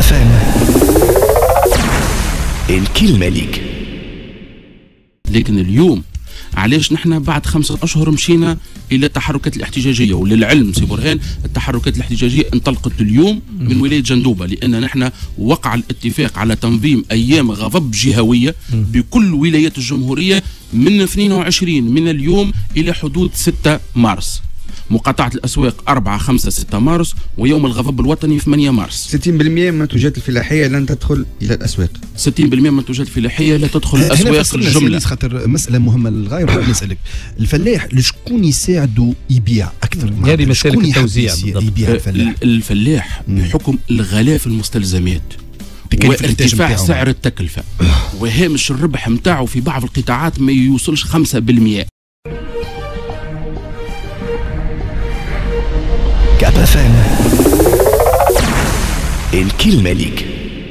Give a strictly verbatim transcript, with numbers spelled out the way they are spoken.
فام الكلمة ليك. لكن اليوم علاش نحن بعد خمسة أشهر مشينا إلى التحركات الاحتجاجية؟ وللعلم سي برهان التحركات الاحتجاجية انطلقت اليوم من ولاية جندوبة، لأن نحن وقع الاتفاق على تنظيم أيام غضب جهوية بكل ولايات الجمهورية من اثنين وعشرين من اليوم إلى حدود ستة مارس. مقاطعة الأسواق أربعة خمسة ستة مارس، ويوم الغضب الوطني ثمانية مارس. ستين بالمئة من المنتوجات الفلاحية لن تدخل إلى الأسواق. ستين بالمئة من المنتوجات الفلاحية لا تدخل الأسواق الجملة. خاطر مسألة مهمة للغاية. ونحب نسألك الفلاح لشكون يساعده يبيع أكثر؟ هذه مسألة التوزيع. يبيع الفلاح الفلاح بحكم الغلاء في المستلزمات وارتفاع سعر التكلفة وهامش الربح متاعه في بعض القطاعات ما يوصلش خمسة بالمئة. كابا فام الكلمة ليك.